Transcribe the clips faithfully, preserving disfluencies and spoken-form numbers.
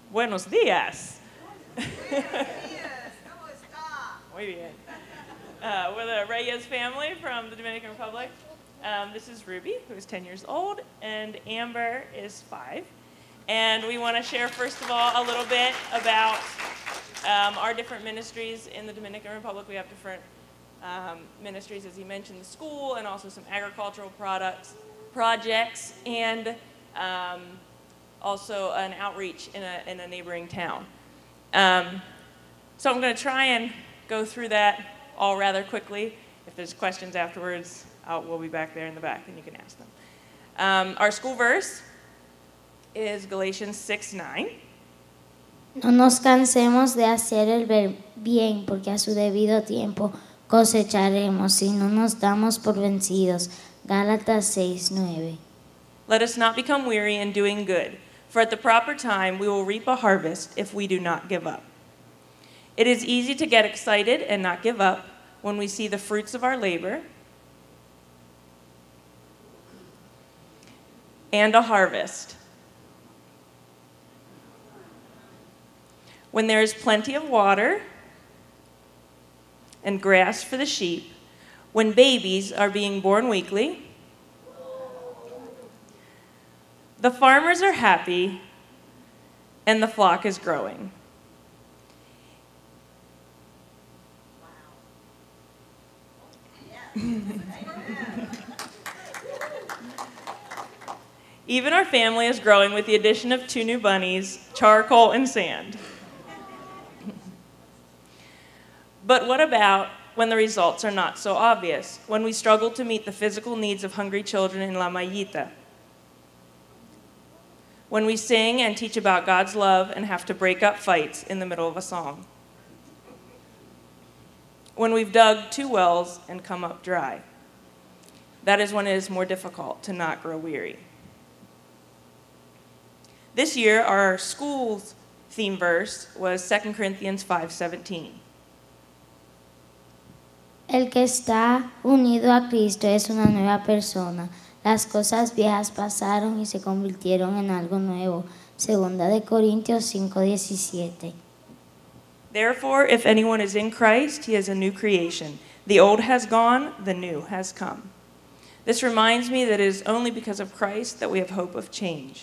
Buenos días. Muy bien. Uh, we're the Reyes family from the Dominican Republic. Um, this is Ruby, who is ten years old, and Amber is five. And we want to share, first of all, a little bit about um, our different ministries in the Dominican Republic. We have different um, ministries, as he mentioned, the school, and also some agricultural products, projects, and um, also an outreach in a, in a neighboring town. Um, so I'm going to try and go through that all rather quickly. If there's questions afterwards, I'll, we'll be back there in the back and you can ask them. Um, our school verse is Galatians six nine. No nos cansemos de hacer el bien, porque a su debido tiempo cosecharemos si no nos damos por vencidos. Gálatas seis nueve. Let us not become weary in doing good, for at the proper time we will reap a harvest if we do not give up. It is easy to get excited and not give up when we see the fruits of our labor and a harvest. When there is plenty of water and grass for the sheep, when babies are being born weekly, the farmers are happy and the flock is growing. Even our family is growing with the addition of two new bunnies, charcoal and sand. But what about when the results are not so obvious, when we struggle to meet the physical needs of hungry children in La Mayita? When we sing and teach about God's love and have to break up fights in the middle of a song? When we've dug two wells and come up dry? That is when it is more difficult to not grow weary. This year, our school's theme verse was Second Corinthians five seventeen. El que está unido a Cristo es una nueva persona. Las cosas viejas pasaron y se convirtieron en algo nuevo. Segunda de Corintios cinco diecisiete. Therefore, if anyone is in Christ, he is a new creation. The old has gone, the new has come. This reminds me that it is only because of Christ that we have hope of change.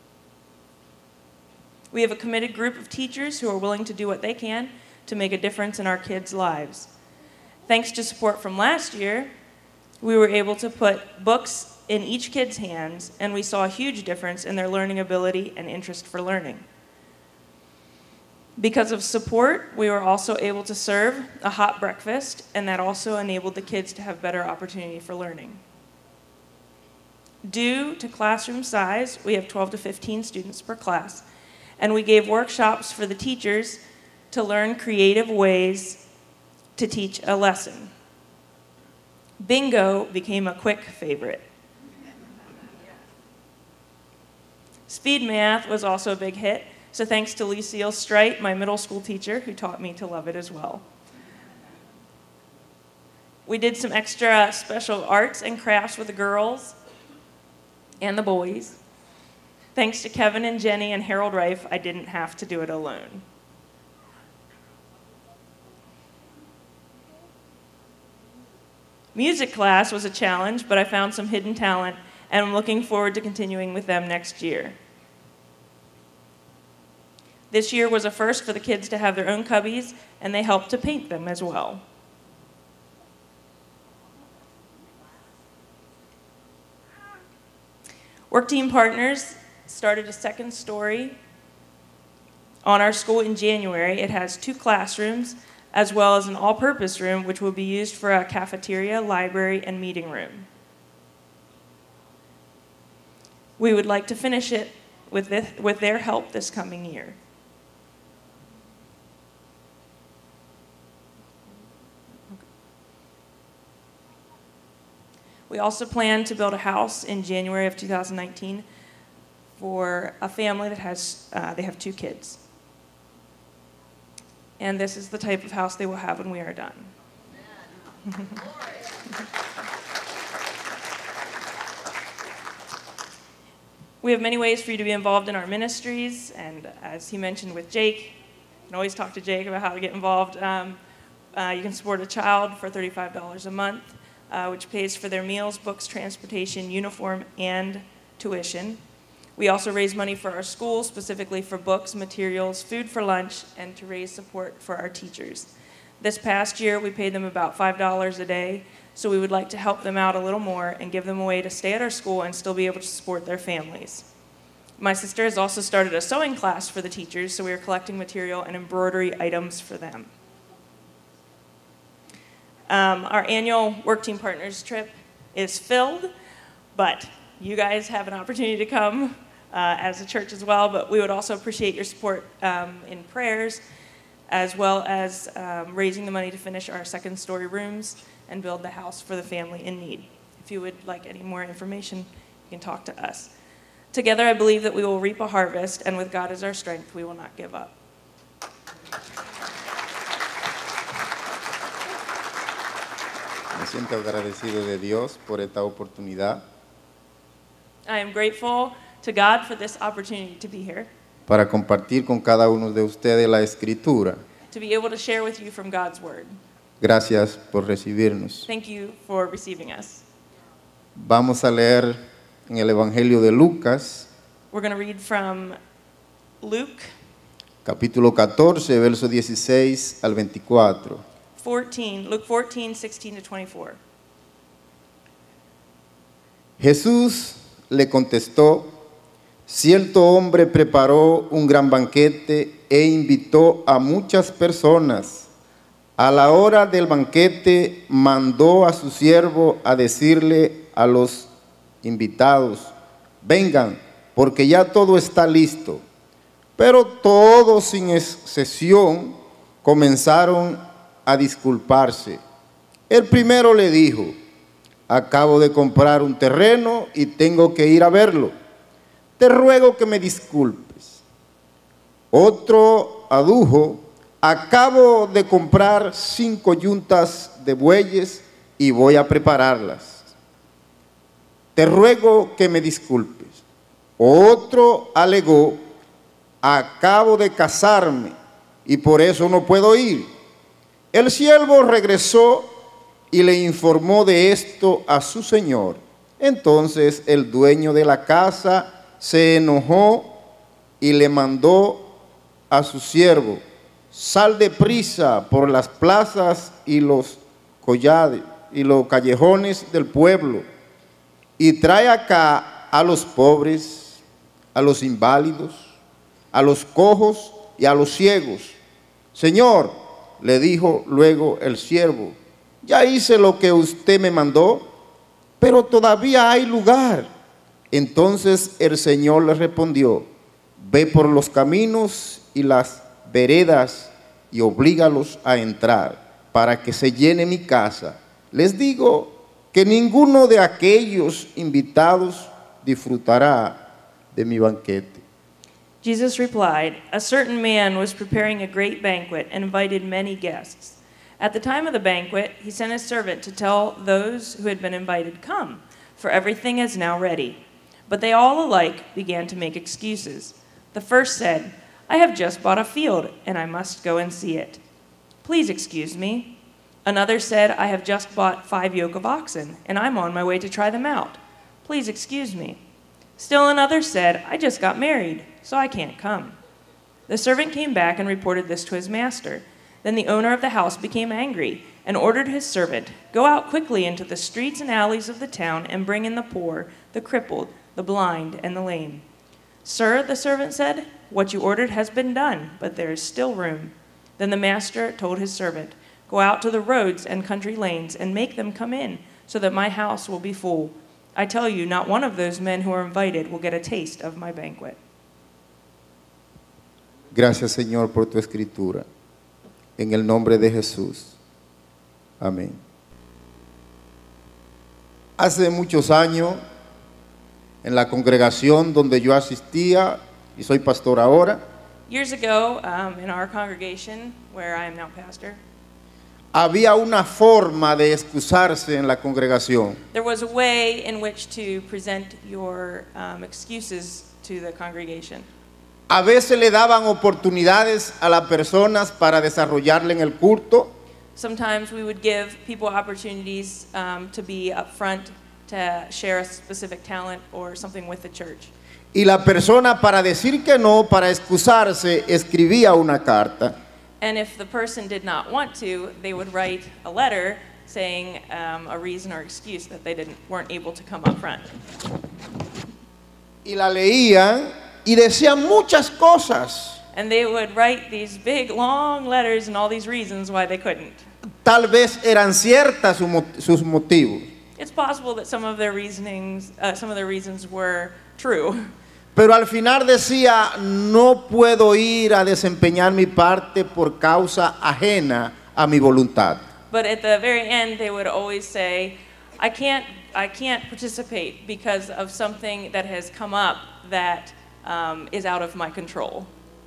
We have a committed group of teachers who are willing to do what they can to make a difference in our kids' lives. Thanks to support from last year, we were able to put books in each kid's hands, and we saw a huge difference in their learning ability and interest for learning. Because of support, we were also able to serve a hot breakfast, and that also enabled the kids to have better opportunity for learning. Due to classroom size, we have twelve to fifteen students per class, and we gave workshops for the teachers to learn creative ways to teach a lesson. Bingo became a quick favorite. Speed math was also a big hit, so thanks to Lucille Strite, my middle school teacher, who taught me to love it as well. We did some extra special arts and crafts with the girls and the boys. Thanks to Kevin and Jenny and Harold Reif, I didn't have to do it alone. Music class was a challenge, but I found some hidden talent, and I'm looking forward to continuing with them next year. This year was a first for the kids to have their own cubbies, and they helped to paint them as well. Work Team Partners started a second story on our school in January. It has two classrooms, as well as an all-purpose room, which will be used for a cafeteria, library, and meeting room. We would like to finish it with, this, with their help this coming year. We also plan to build a house in January of two thousand nineteen for a family that has, uh, they have two kids. And this is the type of house they will have when we are done. We have many ways for you to be involved in our ministries, and as he mentioned with Jake, you can always talk to Jake about how to get involved. Um, uh, you can support a child for thirty-five dollars a month, uh, which pays for their meals, books, transportation, uniform, and tuition. We also raise money for our schools, specifically for books, materials, food for lunch, and to raise support for our teachers. This past year, we paid them about five dollars a day, so we would like to help them out a little more and give them a way to stay at our school and still be able to support their families. My sister has also started a sewing class for the teachers, so we are collecting material and embroidery items for them. Um, our annual Work Team Partners trip is filled, but you guys have an opportunity to come uh, as a church as well, but we would also appreciate your support um, in prayers, as well as um, raising the money to finish our second story rooms and build the house for the family in need. If you would like any more information, you can talk to us. Together, I believe that we will reap a harvest, and with God as our strength, we will not give up. Me siento agradecido de Dios por esta oportunidad I am grateful to God for this opportunity to be here, para compartir con cada uno de ustedes la escritura. to be able to share with you from God's word. Gracias por recibirnos. Thank you for receiving us. Vamos a leer en el Evangelio de Lucas, We're going to read from Luke capítulo catorce, verso dieciséis al veinticuatro. fourteen, Luke fourteen, sixteen to twenty-four. Jesús le contestó: cierto hombre preparó un gran banquete e invitó a muchas personas. A la hora del banquete mandó a su siervo a decirle a los invitados: vengan, porque ya todo está listo. Pero todos sin excepción comenzaron a disculparse. El primero le dijo: acabo de comprar un terreno y tengo que ir a verlo. Te ruego que me disculpes. Otro adujo: acabo de comprar cinco yuntas de bueyes y voy a prepararlas. Te ruego que me disculpes. Otro alegó: acabo de casarme y por eso no puedo ir. El siervo regresó y le informó de esto a su señor. Entonces el dueño de la casa se enojó y le mandó a su siervo: sal deprisa por las plazas y los collares y los callejones del pueblo y trae acá a los pobres, a los inválidos, a los cojos y a los ciegos. Señor, le dijo luego el siervo, ya hice lo que usted me mandó, pero todavía hay lugar. Entonces el Señor le respondió: ve por los caminos y las veredas y oblígalos a entrar, para que se llene mi casa. Les digo que ninguno de aquellos invitados disfrutará de mi banquete. Jesus replied, a certain man was preparing a great banquet and invited many guests. At the time of the banquet, he sent his servant to tell those who had been invited, come, for everything is now ready. But they all alike began to make excuses. The first said, I have just bought a field, and I must go and see it. Please excuse me. Another said, I have just bought five yoke of oxen, and I'm on my way to try them out. Please excuse me. Still another said, I just got married, so I can't come. The servant came back and reported this to his master. Then the owner of the house became angry and ordered his servant, go out quickly into the streets and alleys of the town and bring in the poor, the crippled, the blind, and the lame. Sir, the servant said, what you ordered has been done, but there is still room. Then the master told his servant, go out to the roads and country lanes and make them come in, so that my house will be full. I tell you, not one of those men who are invited will get a taste of my banquet. Gracias, Señor, por tu escritura. En el nombre de Jesús. Amén. Hace muchos años, en la congregación donde yo asistía, y soy pastor ahora, Years ago, um, in our congregation, where I am now pastor, había una forma de excusarse en la congregación. There was a way in which to present your um, excuses to the congregation. A veces le daban oportunidades a las personas para desarrollarle en el culto. Sometimes we would give people opportunities um, to be up front, to share a specific talent or something with the church. Y la persona, para decir que no, para excusarse, escribía una carta. And if the person did not want to, they would write a letter saying um, a reason or excuse that they didn't, weren't able to come up front. Y la leían y decían muchas cosas. And they would write these big, long letters and all these reasons why they couldn't. Tal vez eran ciertas su mo- sus motivos. It's possible that some of their reasonings, uh, some of their reasons were true. Pero al final decía, no puedo ir a desempeñar mi parte por causa ajena a mi voluntad. But at the very end, they would always say, I can't, I can't participate because of something that has come up that um, is out of my control.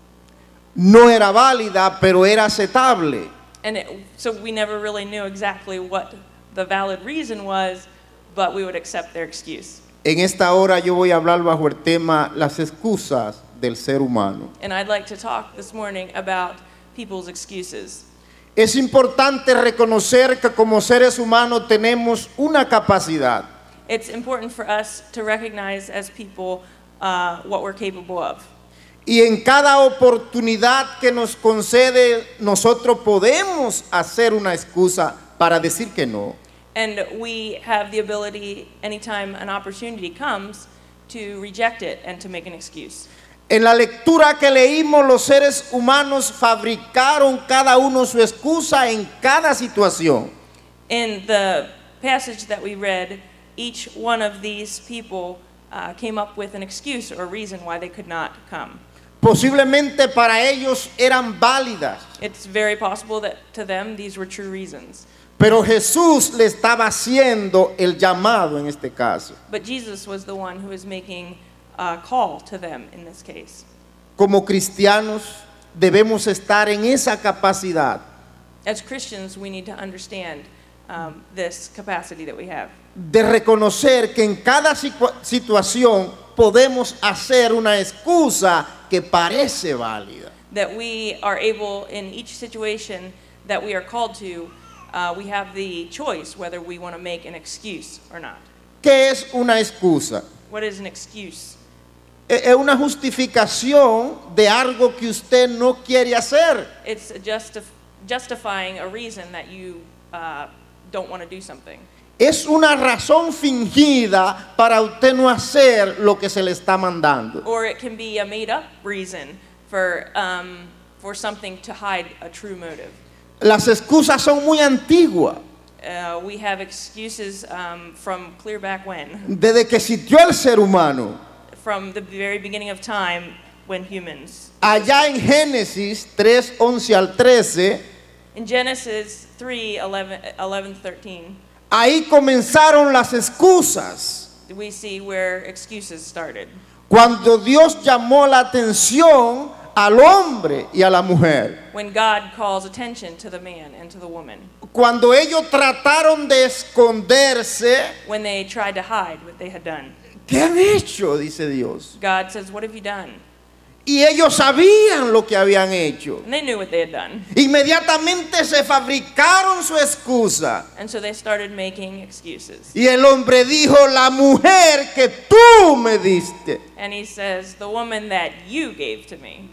No era válida, pero era aceptable. And it, so we never really knew exactly what the valid reason was, but we would accept their excuse. En esta hora yo voy a hablar bajo el tema las excusas del ser humano. And I'd like to talk this morning about people's excuses. Es importante reconocer que como seres humanos tenemos una capacidad. It's important for us to recognize as people uh, what we're capable of. Y en cada oportunidad que nos concede, nosotros podemos hacer una excusa para decir que no. And we have the ability, anytime an opportunity comes, to reject it and to make an excuse. En la lectura que leímos, los seres humanos fabricaron cada uno su excusa en cada situación. In the passage that we read, each one of these people uh, came up with an excuse or reason why they could not come. Posiblemente para ellos eran válidas, It's very possible that to them these were true reasons. pero Jesús le estaba haciendo el llamado en este caso. But Jesus was the one who was making a call to them in this case. Como cristianos debemos estar en esa capacidad As Christians, we need to understand um, this capacity that we have. de reconocer que en cada situa- situación podemos hacer una excusa que parece válida. That we are able, in each situation that we are called to, uh, we have the choice whether we want to make an excuse or not. ¿Qué es una excusa? What is an excuse? E- Es una justificación de algo que usted no quiere hacer. It's a justif- justifying a reason that you uh, don't want to do something. Es una razón fingida para usted no hacer lo que se le está mandando. Or it can be a made-up reason for, um, for something to hide a true motive. Las excusas son muy antiguas. Uh, we have excuses um, from clear back when, Desde que existió el ser humano, from the very beginning of time when humans. allá en Génesis tres, once al trece, In Genesis three, eleven, eleven, thirteen, ahí comenzaron las excusas. we see where excuses started. Cuando Dios llamó la atención al hombre y a la mujer. When God calls attention to the man and to the woman. Cuando ellos trataron de esconderse, When they tried to hide what they had done. ¿qué han hecho? Dice Dios. God says, what have you done? Y ellos sabían lo que habían hecho. And they knew what they had done. Inmediatamente se fabricaron su excusa. And so they started making excuses. Y el hombre dijo, la mujer que tú me diste. And he says, the woman that you gave to me.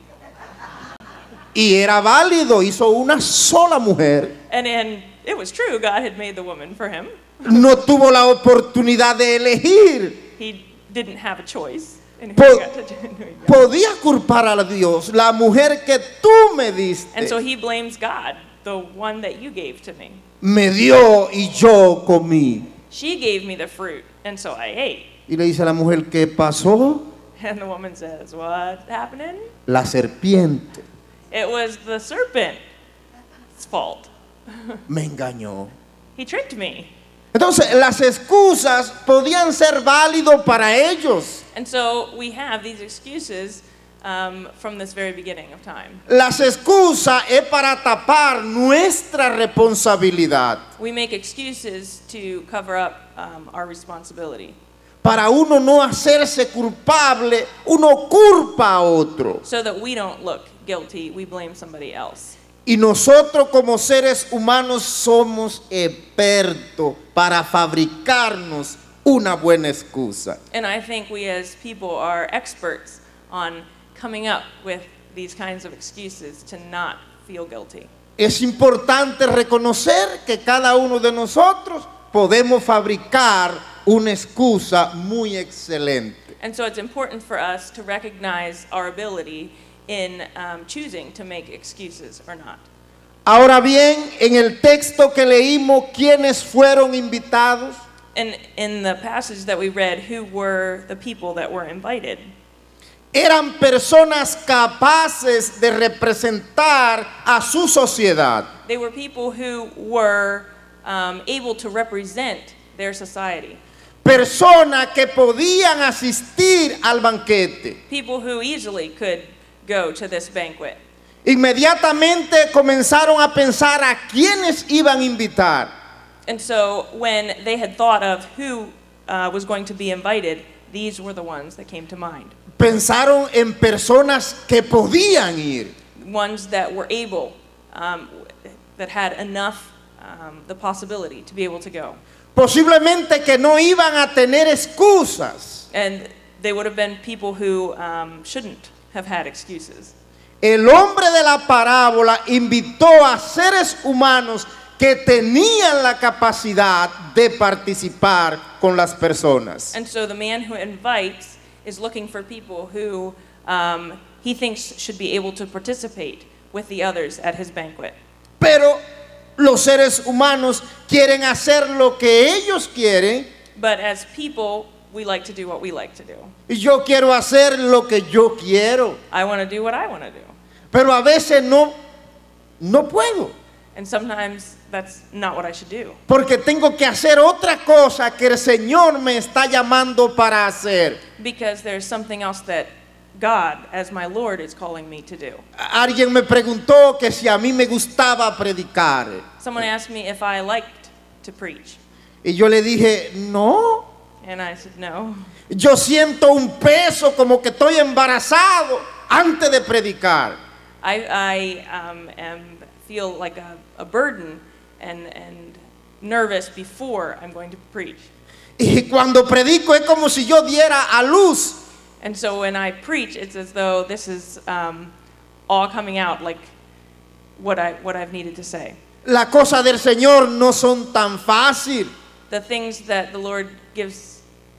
Y era válido, hizo una sola mujer. And then it was true, God had made the woman for him. No tuvo la oportunidad de elegir. He didn't have a choice. And he Po- got to do it. Podía culpar a Dios, la mujer que tú me diste. And so he blames God, the one that you gave to me. Me dio y yo comí. She gave me the fruit, and so I ate. Y le dice a la mujer, ¿qué pasó? And the woman says, what's happening? La serpiente It was the serpent's fault. me engañó. He tricked me. Entonces, las excusas podían ser válidos para ellos. And so we have these excuses um, from this very beginning of time. Las excusas es para tapar nuestra responsabilidad, We make excuses to cover up um, our responsibility. para uno no hacerse culpable, uno culpa a otro. So that we don't look guilty, we blame somebody else. Y nosotros como seres humanos somos expertos para fabricarnos una buena excusa. And I think we as people are experts on coming up with these kinds of excuses to not feel guilty. Es importante reconocer que cada uno de nosotros podemos fabricar una excusa muy excelente. And so it's important for us to recognize our ability in um, choosing to make excuses or not. Ahora bien, en el texto que leímos, ¿quiénes fueron invitados? And in the passage that we read, who were the people that were invited? Eran personas capaces de representar a su sociedad. They were people who were um, able to represent their society. Personas que podían asistir al banquete. People who easily could go to this banquet. Inmediatamente comenzaron a pensar a quiénes iban a invitar. And so when they had thought of who uh, was going to be invited, these were the ones that came to mind. Pensaron en personas que podían ir. Ones that were able, um, that had enough, um, the possibility to be able to go. Posiblemente que no iban a tener excusas. And they would have been people who um, shouldn't have had excuses. El hombre de la parábola invitó a seres humanos que tenían la capacidad de participar con las personas. And so the man who invites is looking for people who um, he thinks should be able to participate with the others at his banquet. Pero los seres humanos quieren hacer lo que ellos quieren But as people, we like to do what we like to do. y yo quiero hacer lo que yo quiero. I want to do what I want to do. Pero a veces no, no puedo. And sometimes that's not what I should do. Porque tengo que hacer otra cosa que el Señor me está llamando para hacer. Because there's something else that God, as my Lord, is calling me to do. Alguien me preguntó que si a mí me gustaba predicar. Someone asked me if I liked to preach. Y yo le dije, no. And I said, no. Yo siento un peso como que estoy embarazado antes de predicar. I, I um, am, feel like a, a burden and, and nervous before I'm going to preach. Y cuando predico es como si yo diera a luz. And so when I preach, it's as though this is um, all coming out like what, I, what I've needed to say. Las cosas del Señor no son tan fácil. The things that the Lord gives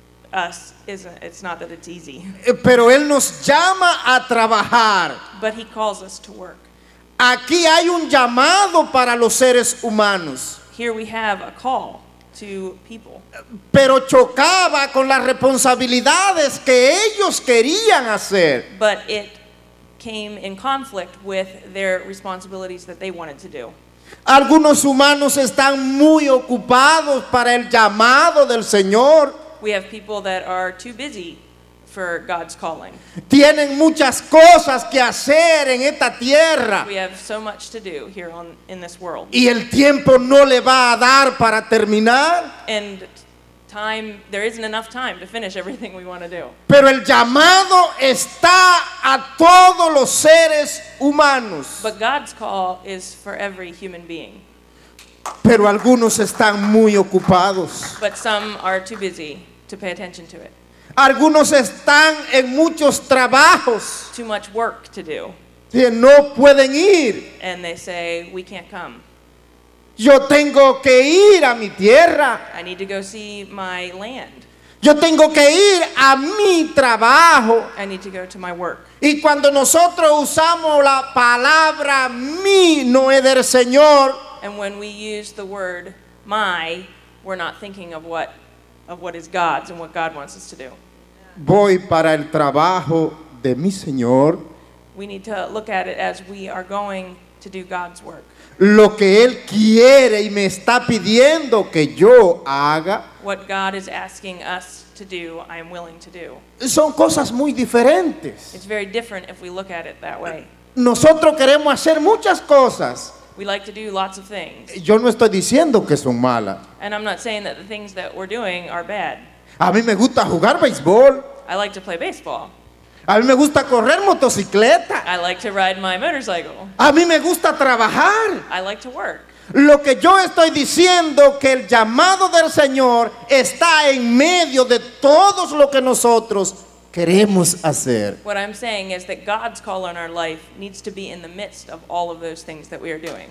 us, isn't, it's not that it's easy, Pero Él nos llama a trabajar. but He calls us to work. Aquí hay un llamado para los seres humanos. Here we have a call to people, Pero chocaba con las responsabilidades que ellos querían hacer. but it came in conflict with their responsibilities that they wanted to do. Algunos humanos están muy ocupados para el llamado del Señor. We have people that are too busy for God's calling. Tienen muchas cosas que hacer en esta tierra. We have so much to do here on, in this world. Y el tiempo no le va a dar para terminar. And time, there isn't enough time to finish everything we want to do. Pero el llamado está a todos los seres humanos. But God's call is for every human being. Pero algunos están muy ocupados. But some are too busy to pay attention to it. Algunos están en muchos trabajos Too much work to do. que no pueden ir. And they say, we can't come. Yo tengo que ir a mi tierra. I need to go see my land. Yo tengo que ir a mi trabajo. I need to go to my work. Y cuando nosotros usamos la palabra mi, no es del Señor, And when we use the word my, we're not thinking of what, of what is God's and what God wants us to do. voy para el trabajo de mi Señor. We need to look at it as we are going to do God's work. Lo que Él quiere y me está pidiendo que yo haga, What God is asking us to do, I am willing to do. son cosas muy diferentes. It's very different if we look at it that way. Nosotros queremos hacer muchas cosas. We like to do lots of things. Yo no estoy diciendo que son malas. And I'm not saying that the things that we're doing are bad. A mí me gusta jugar béisbol. I like to play baseball. A mí me gusta correr motocicleta. I like to ride my motorcycle. A mí me gusta trabajar. I like to work. Lo que yo estoy diciendo que el llamado del Señor está en medio de todos lo que nosotros queremos hacer. What I'm saying is that God's call on our life needs to be in the midst of all of those things that we are doing.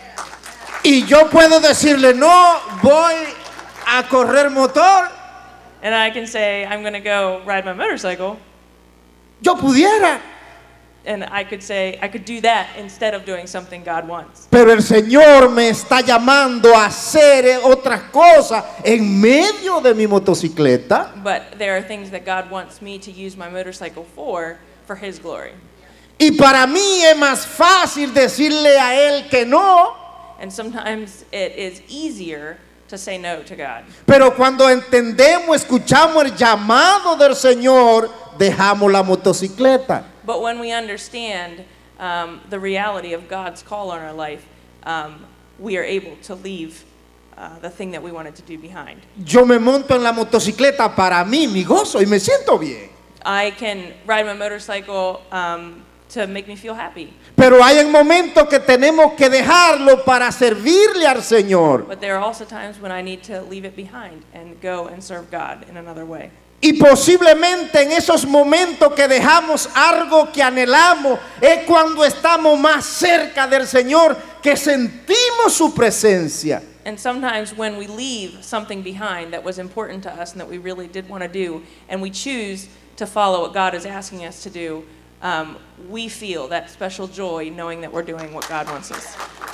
Y yo puedo decirle, no, voy a correr motor. And I can say, I'm going to go ride my motorcycle. Yo pudiera, And I could say, I could do that instead of doing something God wants. pero el Señor me está llamando a hacer otras cosas en medio de mi motocicleta. But there are things that God wants me to use my motorcycle for, for His glory. Y para mí es más fácil decirle a Él que no, And sometimes it is easier to say no to God. pero cuando entendemos, escuchamos el llamado del Señor, dejamos la motocicleta. But when we understand um, the reality of God's call on our life, um, we are able to leave uh, the thing that we wanted to do behind. Yo me monto en la motocicleta para mí, mi gozo, y me siento bien. I can ride my motorcycle um, to make me feel happy. Pero hay en momentos que tenemos que dejarlo para servirle al Señor. But there are also times when I need to leave it behind and go and serve God in another way. Y posiblemente en esos momentos que dejamos algo que anhelamos es cuando estamos más cerca del Señor, que sentimos su presencia. And sometimes when we leave something behind that was important to us and that we really did want to do, and we choose to follow what God is asking us to do, um, we feel that special joy knowing that we're doing what God wants us.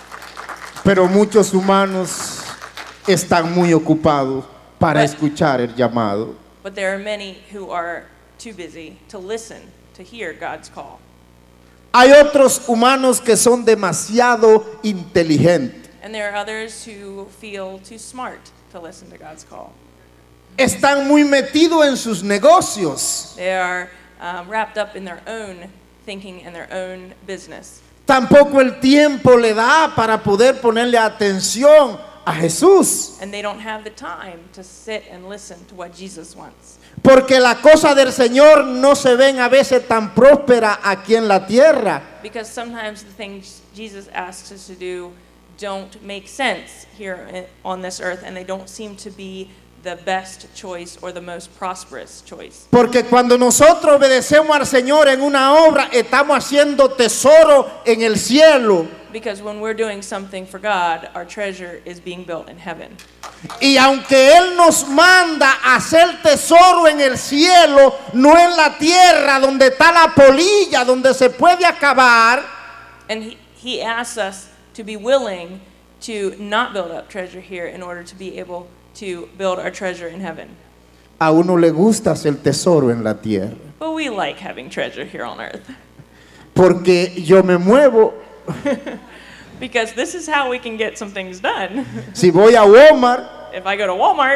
Pero muchos humanos están muy ocupados para But- escuchar el llamado. But there are many who are too busy to listen, to hear God's call. Hay otros humanos que son demasiado inteligentes. And there are others who feel too smart to listen to God's call. Están muy metidos en sus negocios. They are um, wrapped up in their own thinking and their own business. Tampoco el tiempo le da para poder ponerle atención a Jesús. And they don't have the time to sit and listen to what Jesus wants. Porque la cosa del Señor no se ven a veces tan próspera aquí en la tierra. Because sometimes the things Jesus asks us to do don't make sense here in- on this earth, and they don't seem to be the best choice or the most prosperous choice. Porque cuando nosotros obedecemos al Señor en una obra, estamos haciendo tesoro en el cielo. Because when we're doing something for God, our treasure is being built in heaven. Y aunque Él nos manda a hacer tesoro en el cielo, no en la tierra donde está la polilla, donde se puede acabar, And he, he asks us to be willing to not build up treasure here in order to be able to build our treasure in heaven. a uno le gusta hacer tesoro en la tierra. But we like having treasure here on earth. Porque yo me muevo, Because this is how we can get some things done. si voy a Walmart, If I go to Walmart,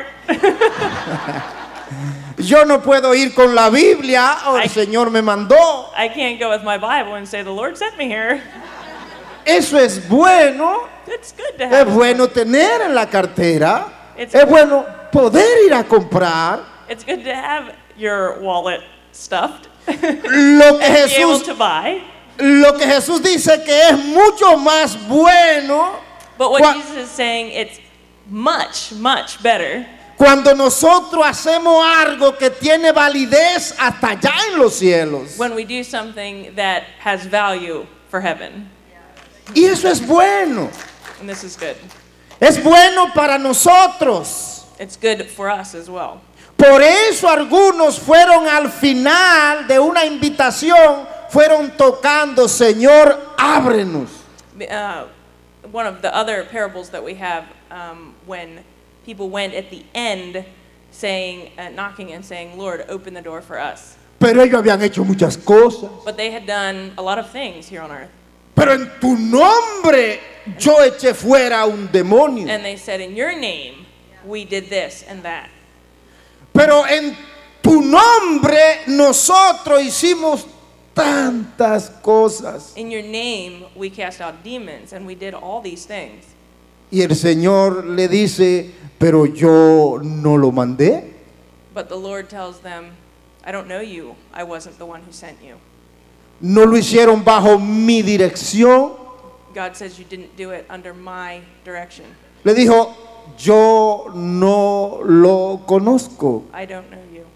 yo no puedo ir con la Biblia, o el Ay. Señor me mandó. I can't go with my Bible and say, the Lord sent me here. Eso es bueno, It's good to es have. bueno tener en la cartera, It's- es bueno poder ir a comprar. It's good to have your wallet stuffed Lo que and be able Jesús, to buy. lo que Jesús dice que es mucho más bueno But what Cua- Jesus is saying, it's much, much better cuando nosotros hacemos algo que tiene validez hasta allá en los cielos. when we do something that has value for heaven. Y eso es bueno. And this is good. Es bueno para nosotros. It's good for us as well. Por eso algunos fueron al final de una invitación, fueron tocando, Señor, ábrenos. Uh, one of the other parables that we have, um, when people went at the end saying, uh, knocking and saying, Lord, open the door for us. Pero ellos habían hecho muchas cosas. But they had done a lot of things here on earth. pero en tu nombre yo eché fuera a un demonio. And they said, in your name, we did this and that. Pero en tu nombre nosotros hicimos tantas cosas. In your name, we cast out demons and we did all these things. Y el Señor le dice, pero yo no lo mandé. But the Lord tells them, I don't know you. I wasn't the one who sent you. No lo hicieron bajo mi dirección. God says you didn't do it under my direction. Le dijo, yo no lo conozco. I don't know you.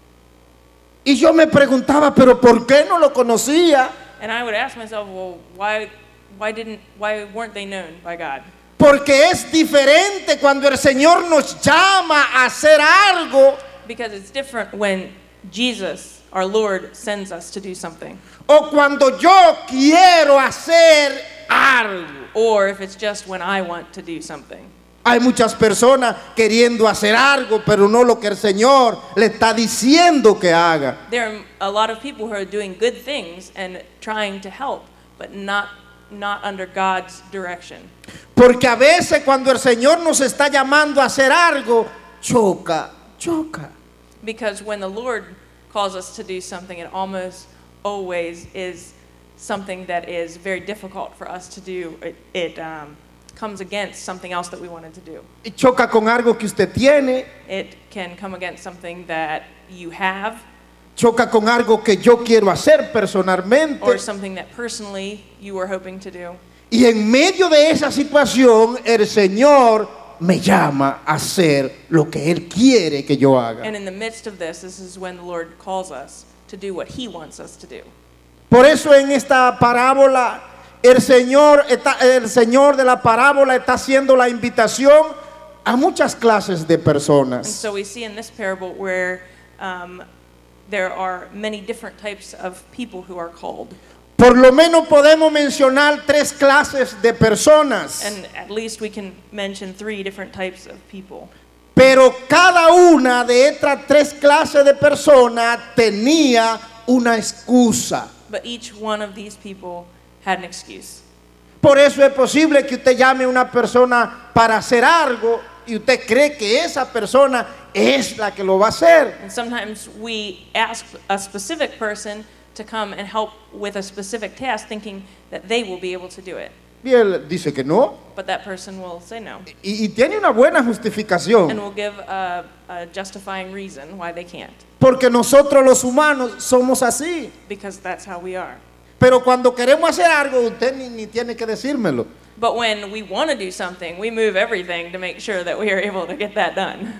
Y yo me preguntaba, pero ¿por qué no lo conocía? And I would ask myself, well, why, why didn't, why weren't they known by God? Porque es diferente cuando el Señor nos llama a hacer algo Because it's different when Jesus, our Lord, sends us to do something. o cuando yo quiero hacer algo. Or if it's just when I want to do something. Hay muchas personas queriendo hacer algo, pero no lo que el Señor le está diciendo que haga. There are a lot of people who are doing good things and trying to help, but not, not under God's direction. Porque a veces cuando el Señor nos está llamando a hacer algo, choca, choca. Because when the Lord calls us to do something, it almost always is something that is very difficult for us to do. It, it um, comes against something else that we wanted to do. Y choca con algo que usted tiene, It can come against something that you have, choca con algo que yo quiero hacer personalmente. or something that personally you were hoping to do. Y en medio de esa situación, el Señor me llama a hacer lo que Él quiere que yo haga. And in the midst of this, this is when the Lord calls us to do what He wants us to do. Por eso en esta parábola, el Señor, está, el Señor de la parábola está haciendo la invitación a muchas clases de And personas. so we see in this parable where um, there are many different types of people who are called. Por lo menos podemos mencionar tres clases de personas. And at least we can mention three different types of people. Pero cada una de estas tres clases de personas tenía una excusa. But each one of these people had an excuse. Por eso es posible que usted llame a una persona para hacer algo y usted cree que esa persona es la que lo va a hacer. And sometimes we ask a specific person to come and help with a specific task thinking that they will be able to do it. Y él dice que no. But that person will say no. Y, y tiene una buena And justificación. will give a, a justifying reason why they can't. Porque nosotros los humanos somos así. Because that's how we are. Pero cuando queremos hacer algo, usted ni, ni tiene que decírmelo. But when we want to do something, we move everything to make sure that we are able to get that done.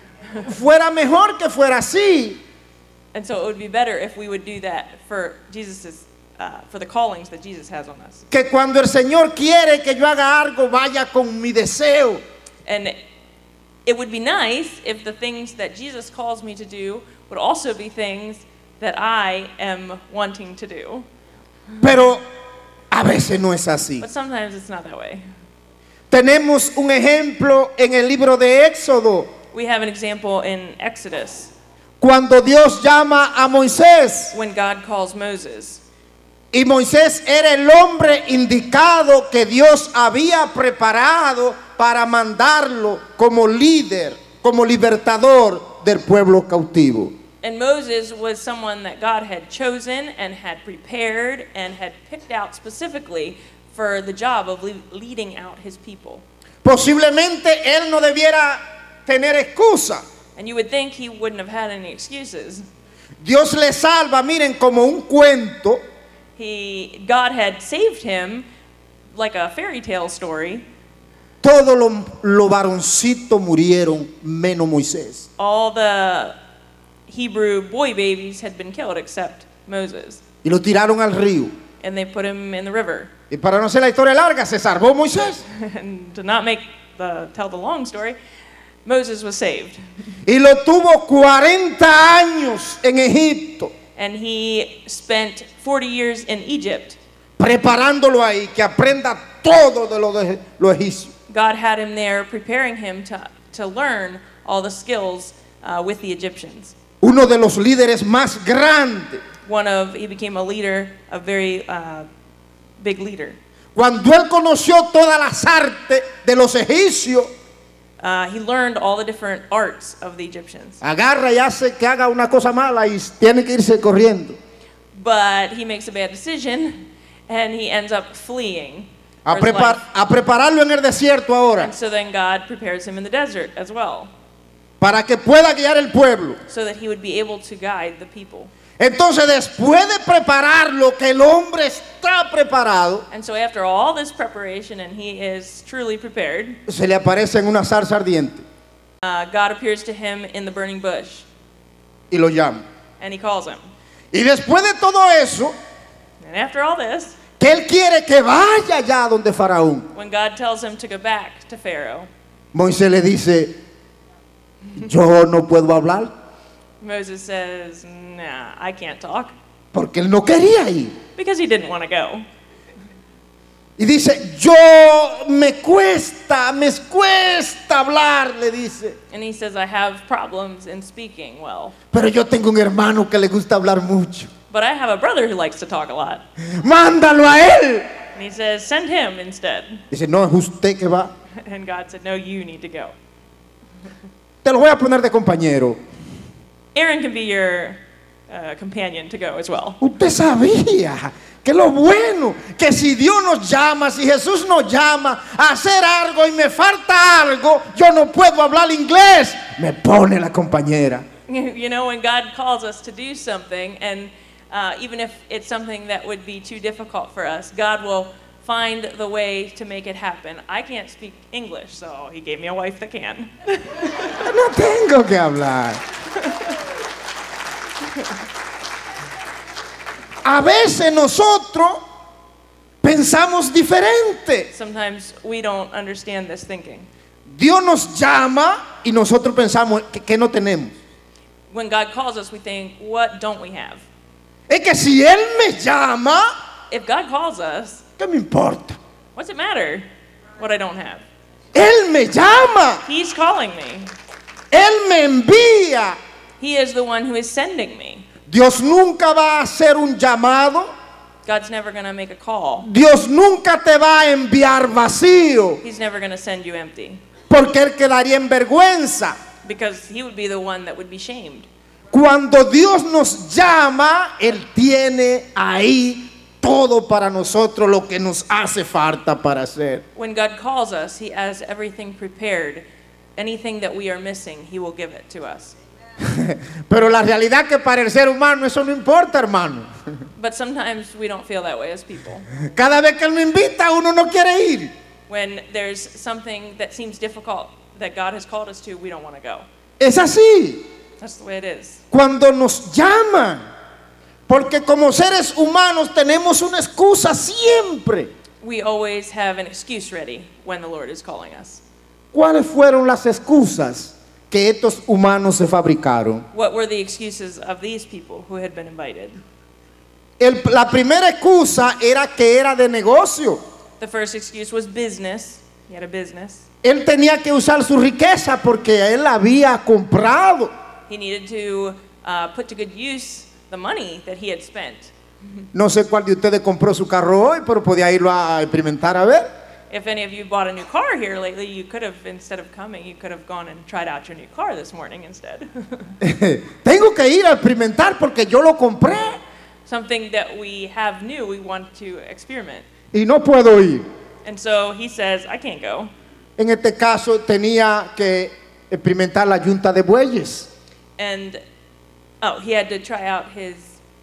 Fuera mejor que fuera así. And so it would be better if we would do that for Jesus's, uh, for the callings that Jesus has on us. Que cuando el Señor quiere que yo haga algo, vaya con mi deseo. And it would be nice if the things that Jesus calls me to do would also be things that I am wanting to do. Pero a veces no es así. But sometimes it's not that way. Tenemos un ejemplo en el libro de Éxodo, We have an example in Exodus cuando Dios llama a Moisés. when God calls Moses. Y Moisés era el hombre indicado que Dios había preparado para mandarlo como líder, como libertador del pueblo cautivo. And Moses was someone that God had chosen and had prepared and had picked out specifically for the job of le- leading out his people. Posiblemente él no debiera tener excusa. And you would think he wouldn't have had any excuses. Dios le salva, miren, como un cuento. He, God had saved him like a fairy tale story. Todos los lo varoncitos murieron, menos Moisés. All the Hebrew boy babies had been killed except Moses. Y lo tiraron al río. And they put him in the river. Y para no hacer la historia larga, se salvó Moisés. And to not make the, tell the long story, Moses was saved. Y lo tuvo cuarenta años en Egipto, And he spent forty years in Egypt. preparándolo ahí, que aprenda todo de lo de los egipcios. God had him there preparing him to, to learn all the skills uh, with the Egyptians. Uno de los líderes más grandes, One of, he became a leader, a very uh, big leader. Cuando él conoció todas las artes de los egipcios, uh, he learned all the different arts of the Egyptians. agarra y hace que haga una cosa mala y tiene que irse corriendo. But he makes a bad decision, and he ends up fleeing A, for his prepar- life. a prepararlo en el desierto ahora, And so then God prepares him in the desert as well, para que pueda guiar el pueblo. so that he would be able to guide the people. Entonces, después de prepararlo, que el hombre está preparado, And so after all this preparation, and he is truly prepared, se le aparece en una zarza ardiente uh, God appears to him in the burning bush, y lo llama. and he calls him. Y después de todo eso, And after all this, que él quiere que vaya allá donde Faraón, when God tells him to go back to Pharaoh, Moisés le dice, yo no puedo hablar, Moses says, nah, I can't talk, porque él no quería ir. because he didn't want to go. Y dice, yo me cuesta, me cuesta hablar, le dice. And he says, I have problems in speaking well, Pero yo tengo un hermano que le gusta hablar mucho. but I have a brother who likes to talk a lot. Mándalo a él. And he says, send him instead. Dice, no, es usted que va. And God said, no, you need to go. Te lo voy a poner de compañero. Aaron can be your uh, companion to go as well. Usted sabía que lo bueno, que si Dios nos llama, si Jesús nos llama a hacer algo y me falta algo, yo no puedo hablar inglés, me pone la compañera. You know, when God calls us to do something, and uh, even if it's something that would be too difficult for us, God will find the way to make it happen. I can't speak English, so he gave me a wife that can. No tengo que hablar. A veces nosotros pensamos diferente. Sometimes we don't understand this thinking. Dios nos llama y nosotros pensamos que, que no tenemos. When God calls us, we think, what don't we have? Es que si Él me llama, If God calls us, ¿qué me importa? what's it matter what I don't have? Él me llama, He's calling me. Él me envía. He is the one who is sending me. Dios nunca va a hacer un llamado. God's never going to make a call. Dios nunca te va a enviar vacío, He's never going to send you empty, porque Él quedaría en vergüenza. because he would be the one that would be shamed. Cuando Dios nos llama, Él tiene ahí todo para nosotros lo que nos hace falta para hacer. When God calls us, he has everything prepared. Anything that we are missing, he will give it to us. Pero la realidad que para el ser humano eso no importa, hermano. But sometimes we don't feel that way as people. Cada vez que Él me invita, uno no quiere ir. When there's something that seems difficult that God has called us to, we don't want to go. Es así. That's the way it is. Cuando nos llaman, porque como seres humanos tenemos una excusa siempre. We always have an excuse ready when the Lord is calling us. ¿Cuáles fueron las excusas que estos humanos se fabricaron? What were the excuses of these people who had been invited? El- la primera excusa era que era de negocio. The first excuse was business. He had a business. Él tenía que usar su riqueza porque él había comprado. He needed to uh, put to good use the money that he had spent. No sé cuál de ustedes compró su carro hoy, pero podía irlo a experimentar a ver. If any of you bought a new car here lately, you could have, instead of coming, you could have gone and tried out your new car this morning instead. Tengo que ir a experimentar porque yo lo compré Something that we have new, we want to experiment. y no puedo ir. And so he says, I can't go. En este caso tenía que experimentar la yunta de bueyes. And, oh, he had to try out his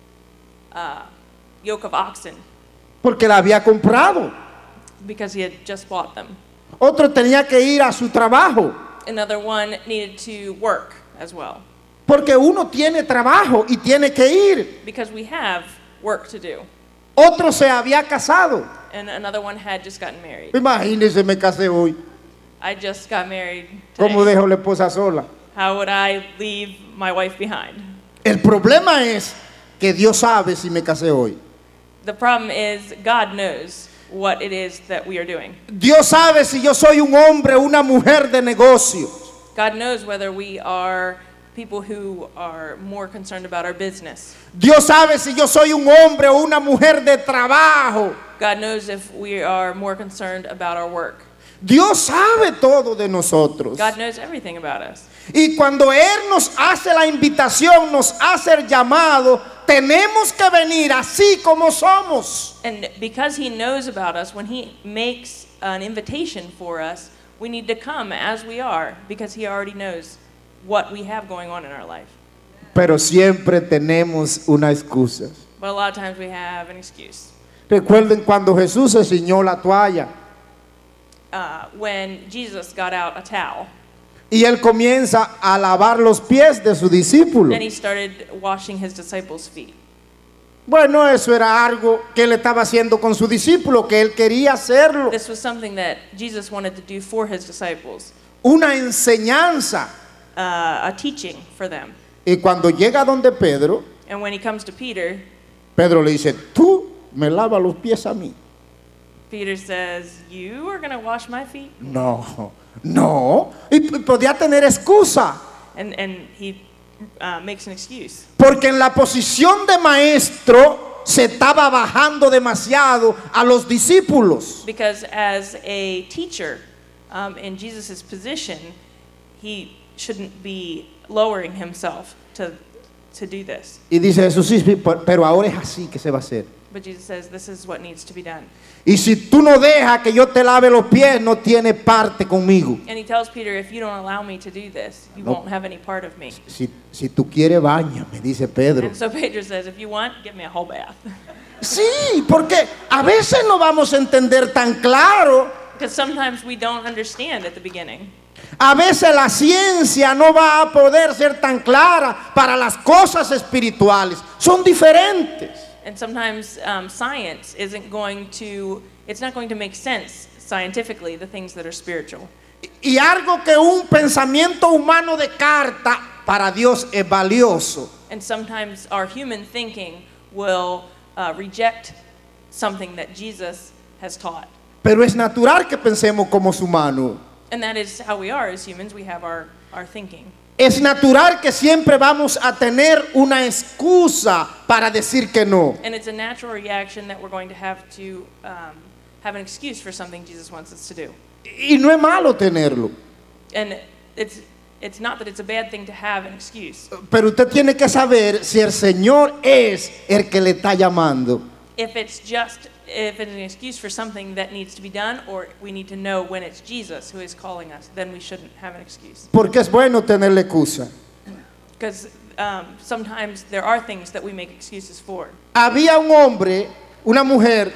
uh, yoke of oxen Porque la había comprado. because he had just bought them. Otro tenía que ir a su trabajo. Another one needed to work as well Porque uno tiene trabajo y tiene que ir. because we have work to do. Otro se había casado. And another one had just gotten married. Imagínense, me casé hoy. I just got married ¿Cómo today. dejo la esposa sola? How would I leave my wife behind? El problema es que Dios sabe si me casé hoy. The problem is God knows what it is that we are doing. Dios sabe si yo soy un hombre o una mujer de negocios. God knows whether we are people who are more concerned about our business. Dios sabe si yo soy un hombre o una mujer de trabajo. God knows if we are more concerned about our work. Dios sabe todo de nosotros. God knows everything about us. Y cuando Él nos hace la invitación, nos hace el llamado, tenemos que venir así como somos. And because he knows about us, when he makes an invitation for us, we need to come as we are, because he already knows what we have going on in our life. Pero siempre tenemos una excusa. But a lot of times we have an excuse. Recuerden cuando Jesús se ciñó la toalla Uh, when Jesus got out a towel y Él comienza a lavar los pies de sus discípulos. and he started washing his disciples' feet. Bueno, eso era algo que Él estaba haciendo con su discípulo, que Él quería hacerlo. This was something that Jesus wanted to do for his disciples, Una enseñanza. uh, a teaching for them. Y cuando llega donde Pedro, And when he comes to Peter, Pedro le dice, tú me lavas los pies a mí. Peter says, "You are going to wash my feet?" No, no. Y p- podía tener excusa. And, and he uh, makes an excuse. Porque en la posición de maestro se estaba bajando demasiado a los discípulos. Because as a teacher um, in Jesus' position, he shouldn't be lowering himself to, to do this. Y dice Jesús, sí, sí, pero pero ahora es así que se va a hacer. But Jesus says, this is what needs to be done. Y si tú no dejas que yo te lave los pies, no tienes parte conmigo. And he tells Peter, if you don't allow me to do this, you No. won't have any part of me. Si, si tú quieres, báñame, dice Pedro. And so Pedro says, if you want, give me a whole bath. Sí, porque a veces no vamos a entender tan claro. Because sometimes we don't understand at the beginning. A veces la ciencia no va a poder ser tan clara para las cosas espirituales. Son diferentes. And sometimes um, science isn't going to, it's not going to make sense scientifically, the things that are spiritual. Y algo que un pensamiento humano de carta para Dios es valioso. And sometimes our human thinking will uh, reject something that Jesus has taught. Pero es natural que pensemos como humanos. And that is how we are as humans. We have our, our thinking. Es natural que siempre vamos a tener una excusa para decir que no. And it's a natural reaction that we're going to have to um, have an excuse for something Jesus wants us to do. Y no es malo tenerlo. And it's, it's not that it's a bad thing to have an excuse. Pero usted tiene que saber si el Señor es el que le está llamando. If it's just, if it's an excuse for something that needs to be done, or we need to know when it's Jesus who is calling us, then we shouldn't have an excuse. Porque es bueno tener la excusa. Because um, sometimes there are things that we make excuses for. Había un hombre, una mujer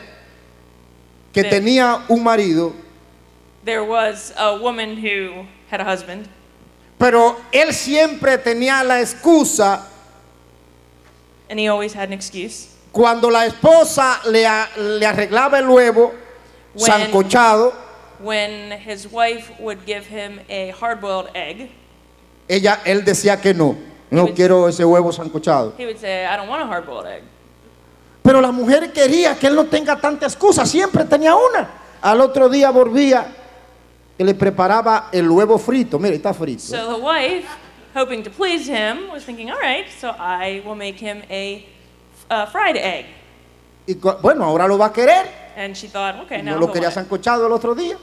que Sí. tenía un marido, There was a woman who had a husband, pero él siempre tenía la excusa and he always had an excuse. cuando la esposa le, a- le arreglaba el huevo When- sancochado. When his wife would give him a hard-boiled egg, Ella, él decía que no, no would- quiero ese huevo sancochado. he would say, I don't want a hard-boiled egg. Pero la mujer quería que él no tenga tanta excusa, siempre tenía una. Al otro día volvía y le preparaba el huevo frito. Mira, está frito. So the wife, hoping to please him, was thinking, all right, so I will make him a uh, fried egg. Y cu- bueno, ahora lo va a querer. And she thought, okay, now No lo he'll quería want it. sancochado el otro día.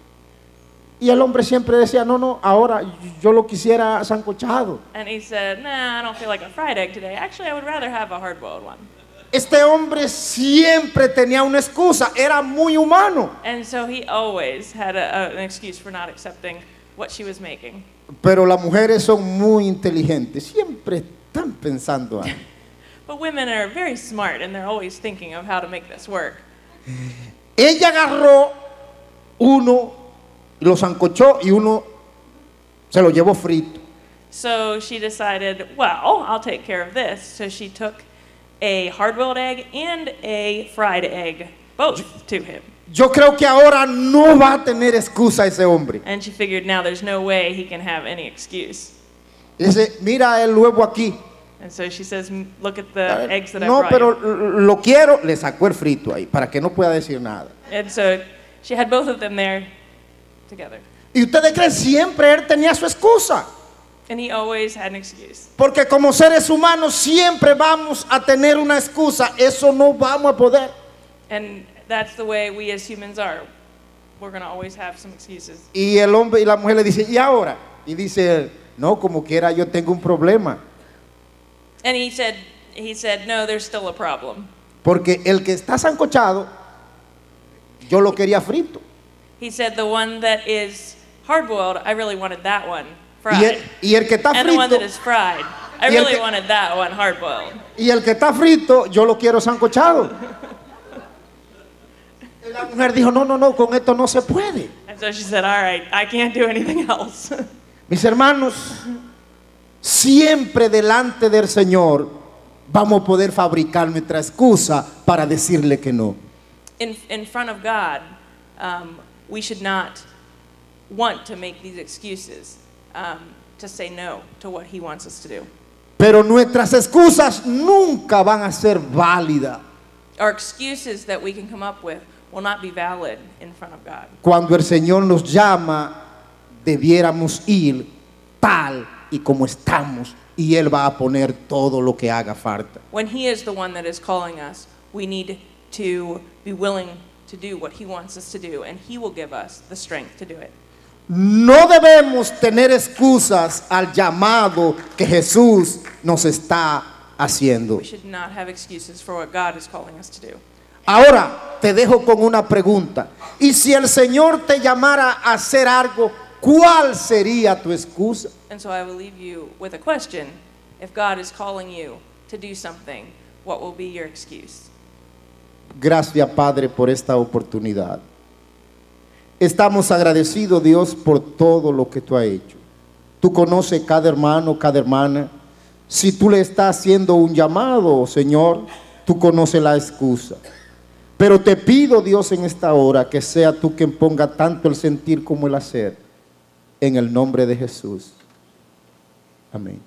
Y el hombre siempre decía, no, no, ahora yo lo quisiera sancochado. And he said, nah, I don't feel like a fried egg today. Actually, I would rather have a hard-boiled one. Este hombre siempre tenía una excusa, era muy humano. And so he always had a, a, an excuse for not accepting what she was making. Pero las mujeres son muy inteligentes, siempre están pensando algo. But women are very smart, and they're always thinking of how to make this work. Ella agarró uno, lo sancochó y uno se lo llevó frito. So she decided, well, I'll take care of this. So she took a hard-boiled egg and a fried egg, both to him. Yo creo que ahora no va a tener excusa ese hombre. And she figured now there's no way he can have any excuse. Dice, mira el huevo aquí. And so she says, "M- look at the eggs that I No, brought pero you." lo quiero. Le sacó el frito ahí para que no pueda decir nada. And so she had both of them there together. Y ustedes creen siempre él tenía su excusa. And he always had an excuse. Porque como seres humanos siempre vamos a tener una excusa. Eso no vamos a poder. And that's the way we as humans are. We're going to always have some excuses. Y el hombre y la mujer le dicen, ¿y ahora? Y dice él, no, como quiera yo tengo un problema. And he said, he said, no, there's still a problem. Porque el que está sancochado, yo lo quería frito. He said, the one that is hard-boiled, I really wanted that one Y fried. el, y el que está And the one frito, that is fried, I Y el really que- wanted that one hard-boiled. y el que está frito, yo lo quiero sancochado. Y la mujer dijo, no, no, no, con esto no se puede. And so she said, all right, I can't do anything else. Mis hermanos, siempre delante del Señor vamos a poder fabricar nuestra excusa para decirle que no. in, in front of God, um, we should not want to make these excuses um, to say no to what he wants us to do. Pero nuestras excusas nunca van a ser válidas Our excuses that we can come up with will not be valid in front of God. cuando el Señor nos llama. Debiéramos ir tal y como estamos y Él va a poner todo lo que haga falta. When he is the one that is calling us, we need to be willing to do what he wants us to do, and he will give us the strength to do it. No debemos tener excusas al llamado que Jesús nos está haciendo. We should not have excuses for what God is calling us to do. Ahora te dejo con una pregunta. Y si el Señor te llamara a hacer algo, ¿cuál sería tu excusa? And so I will leave you with a question. If God is calling you to do something, what will be your excuse? Gracias, Padre, por esta oportunidad. Estamos agradecidos, Dios, por todo lo que tú has hecho. Tú conoces cada hermano, cada hermana. Si tú le estás haciendo un llamado, Señor, tú conoces la excusa. Pero te pido, Dios, en esta hora, que sea tú quien ponga tanto el sentir como el hacer. En el nombre de Jesús. Amén.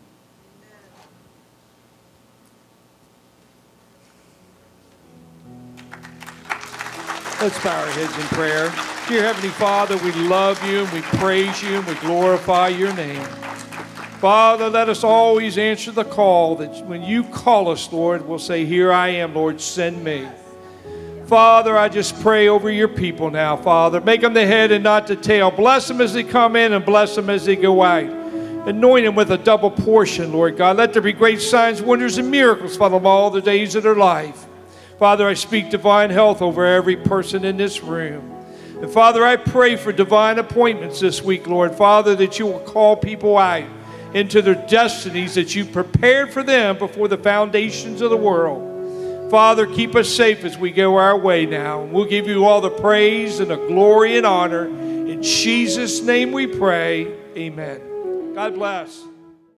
Let's bow our heads in prayer. Dear Heavenly Father, we love you and we praise you and we glorify your name. Father, let us always answer the call that when you call us, Lord, we'll say, here I am, Lord, send me. Father, I just pray over your people now, Father. Make them the head and not the tail. Bless them as they come in and bless them as they go out. Anoint them with a double portion, Lord God. Let there be great signs, wonders, and miracles for them all the days of their life. Father, I speak divine health over every person in this room. And Father, I pray for divine appointments this week, Lord. Father, that you will call people out into their destinies that you prepared for them before the foundations of the world. Father, keep us safe as we go our way now. We'll give you all the praise and the glory and honor. In Jesus' name we pray. Amen. God bless.